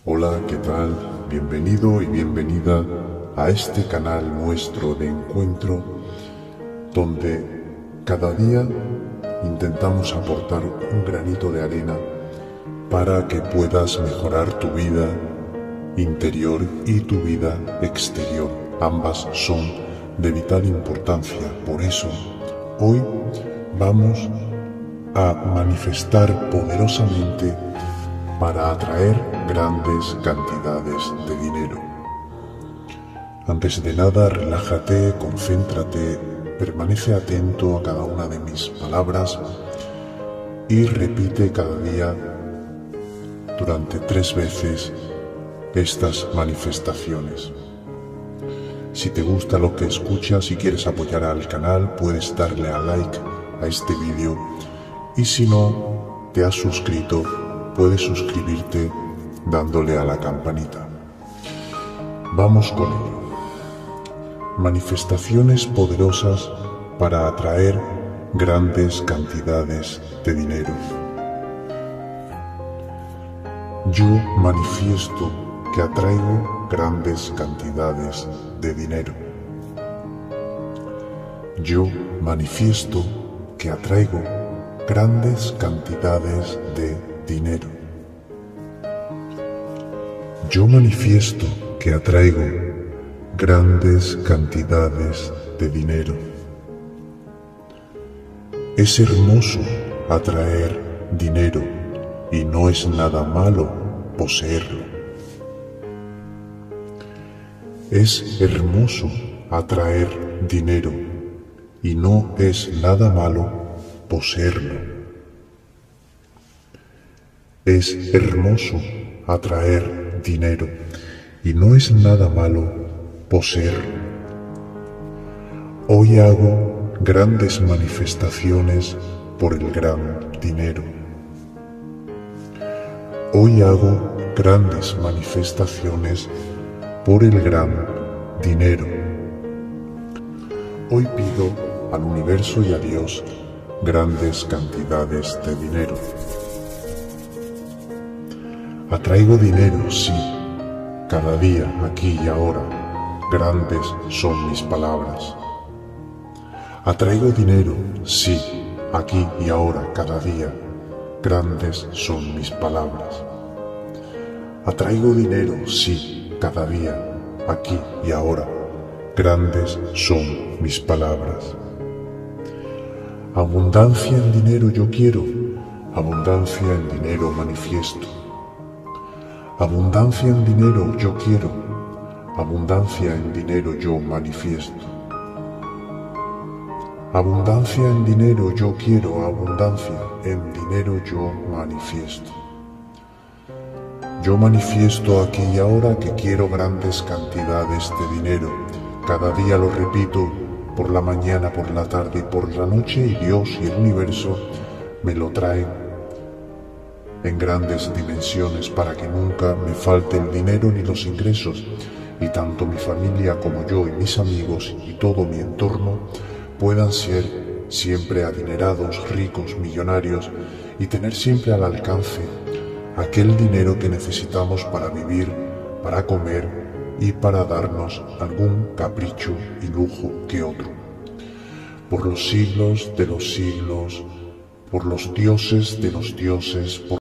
Hola, ¿qué tal? Bienvenido y bienvenida a este canal nuestro de encuentro, donde cada día intentamos aportar un granito de arena para que puedas mejorar tu vida interior y tu vida exterior. Ambas son de vital importancia. Por eso, hoy vamos a manifestar poderosamente para atraer grandes cantidades de dinero. Antes de nada, relájate, concéntrate, permanece atento a cada una de mis palabras y repite cada día durante 3 veces estas manifestaciones. Si te gusta lo que escuchas y quieres apoyar al canal, puedes darle a like a este vídeo, y si no te has suscrito, puedes suscribirte dándole a la campanita. Vamos con ello. Manifestaciones poderosas para atraer grandes cantidades de dinero. Yo manifiesto que atraigo grandes cantidades de dinero. Yo manifiesto que atraigo grandes cantidades de dinero. Yo manifiesto que atraigo grandes cantidades de dinero. Es hermoso atraer dinero y no es nada malo poseerlo. Es hermoso atraer dinero y no es nada malo poseerlo. Es hermoso atraer dinero y no es nada malo poseerlo. Hoy hago grandes manifestaciones por el gran dinero. Hoy hago grandes manifestaciones por el gran dinero. Hoy pido al universo y a Dios grandes cantidades de dinero. Atraigo dinero, sí, cada día, aquí y ahora. Grandes son mis palabras. Atraigo dinero, sí, aquí y ahora, cada día. Grandes son mis palabras. Atraigo dinero, sí, cada día, aquí y ahora. Grandes son mis palabras. Abundancia en dinero yo quiero, abundancia en dinero manifiesto. Abundancia en dinero yo quiero, abundancia en dinero yo manifiesto. Abundancia en dinero yo quiero, abundancia en dinero yo manifiesto. Yo manifiesto aquí y ahora que quiero grandes cantidades de dinero. Cada día lo repito, por la mañana, por la tarde y por la noche, y Dios y el universo me lo traen en grandes dimensiones para que nunca me falte el dinero ni los ingresos, y tanto mi familia como yo y mis amigos y todo mi entorno puedan ser siempre adinerados, ricos, millonarios, y tener siempre al alcance aquel dinero que necesitamos para vivir, para comer y para darnos algún capricho y lujo que otro. Por los siglos de los siglos, por los dioses de los dioses,